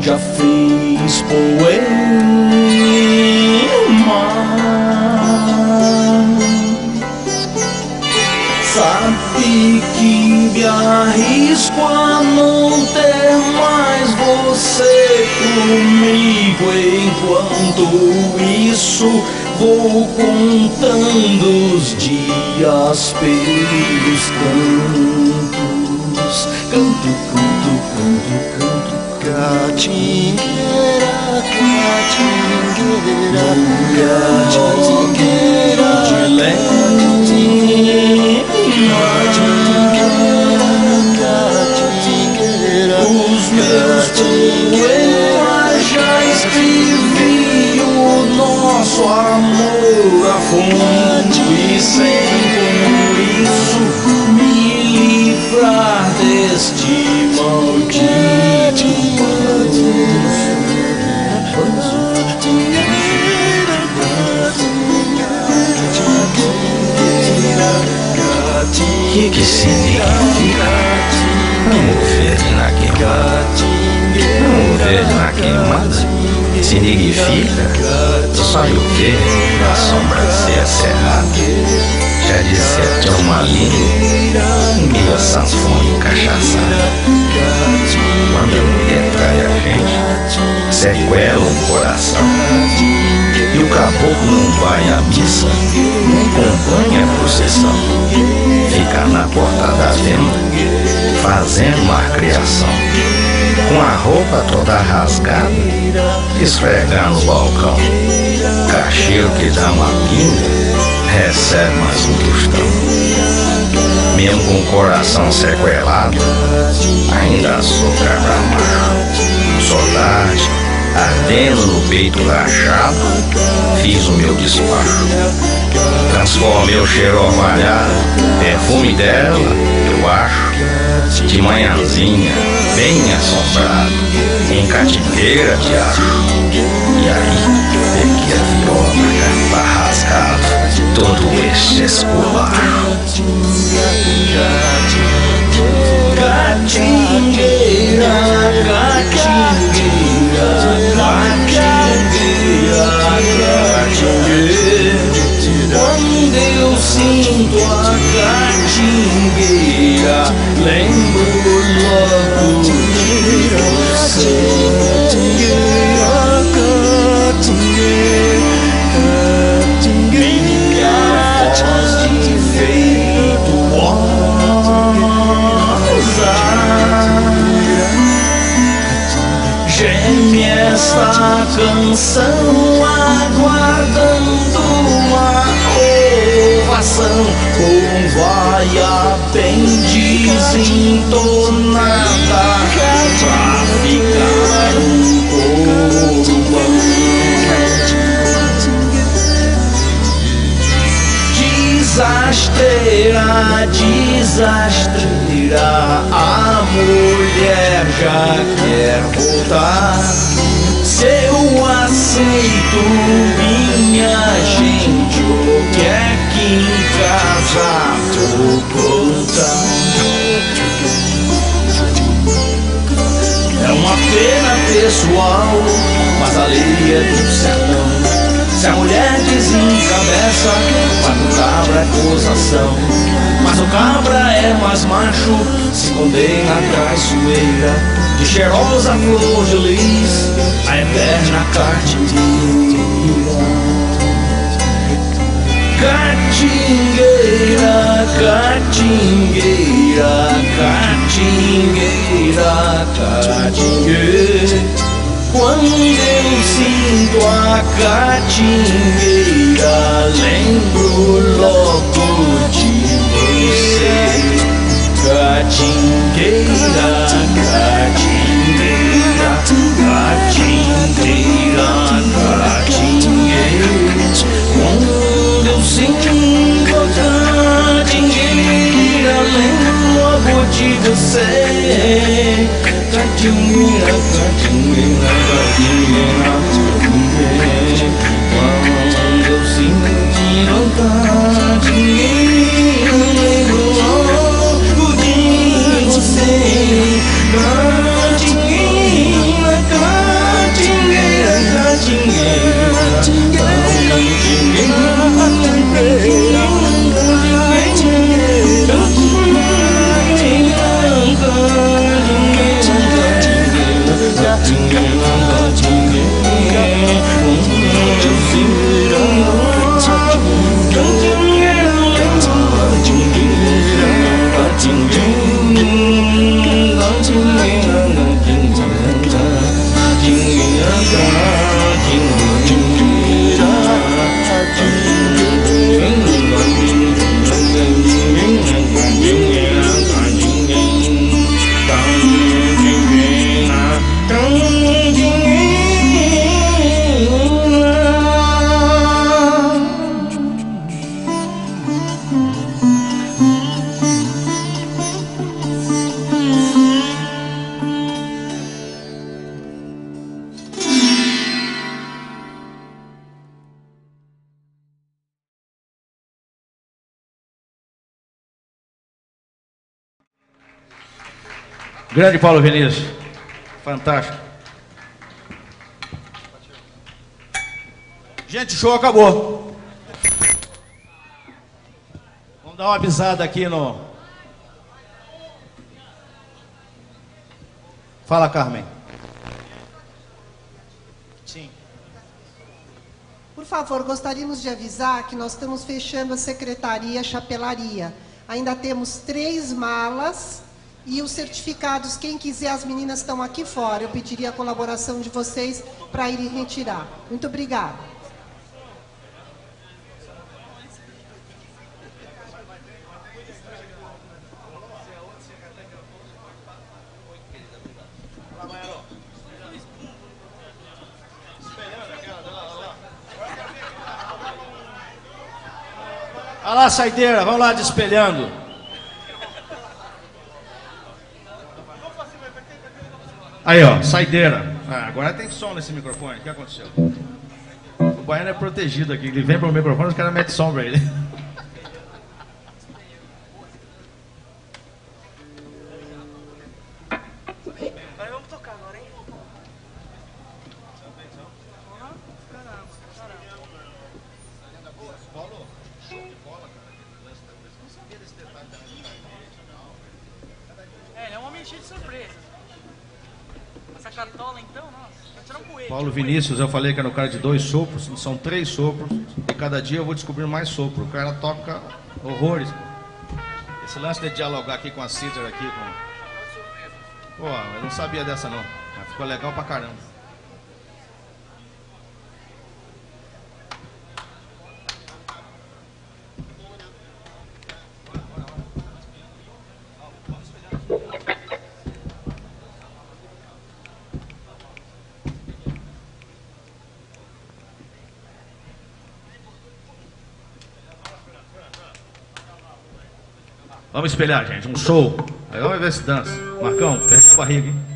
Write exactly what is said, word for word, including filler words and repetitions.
já fez poema. Sabe que me arrisco a não ter mais você comigo. Enquanto isso, vou contando os dias pelos cantos. Canto, canto, canto, canto. Catingueira, catingueira, catingueira, catingueira. Os meus poemas já escrevi o nosso amor a fundo e sem por isso me livrar deste maldito O que que significa amor verde na queimada? Amor verde na queimada significa sonho o quê? Na sombra ser cerrada. Já disse tão maligno, meio sanfone cachaçada. Quando a mulher trai a gente, sequela um coração. E o caboclo não vai à missa, nem acompanha a procissão. Fica na porta da venda, fazendo uma criação. Com a roupa toda rasgada, esfregando o balcão. Cacheiro que dá uma pinga, recebe mais um tostão. Mesmo com o coração sequelado, ainda sou cabra macho. Saudade, ardendo no peito rachado, fiz o meu despacho. Transformei o cheiro orvalhado, perfume dela, eu acho, de manhãzinha, bem assombrado, em catingueira de acho. E aí, peguei a viola, capa rasgado, todo este esculacho. Catingueira, catingueira, catingueira, catingueira. Quando eu sinto a catingueira, lembro logo de você. Minha voz de feito rosa geme esta canção, aguardando a ovação, com vaia bem desentonada pra ficar um coroão. Desastreira, desastreira, a mulher já quer voltar. Se eu aceito, minha gente, o que é que em casa vou contar? É uma pena pessoal, mas a lei é do sertão. Se a mulher desencabeça, vai pro cabra é acusação. Mas o cabra é mais macho, se condena a traiçoeira. De cheirosa flor de lis, a eterna catingueira. Catingueira, catingueira, catingueira, catingueira. Quando eu sinto a catingueira, lembro logo de você. Catingueira, catingueira, catingueira, catingueira. Quando eu sinto a catingueira, lembro logo de você. Catingueira, catingueira, catingueira, catingueira. Quando eu sinto a catingueira, lembro logo de você. Catingueira, catingueira. Grande Paulo Vinícius. Fantástico. Gente, o show acabou. Vamos dar uma avisada aqui no... Fala, Carmen. Sim. Por favor, gostaríamos de avisar que nós estamos fechando a secretaria chapelaria. Ainda temos três malas e os certificados, quem quiser, as meninas estão aqui fora. Eu pediria a colaboração de vocês para irem retirar. Muito obrigada. Olha lá, saideira, vamos lá despelhando. Aí, ó, saideira. Ah, agora tem som nesse microfone. O que aconteceu? O baiano é protegido aqui. Ele vem pro microfone, os caras metem som pra ele. Vamos tocar agora, hein? Paulo, show de bola, cara. Não sabia desse detalhe da É, é uma mexida de surpresa. Essa cartola, então, nossa, tá tirando coelho. Paulo Vinícius, eu falei que era o cara de dois sopros, são três sopros, e cada dia eu vou descobrir mais sopro. O cara toca horrores, pô. Esse lance de dialogar aqui com a Cícera aqui, com... Pô, eu não sabia dessa não, mas ficou legal pra caramba. Vamos espelhar, gente, um show. Aí vamos ver se dança. Marcão, perde a barriga, hein?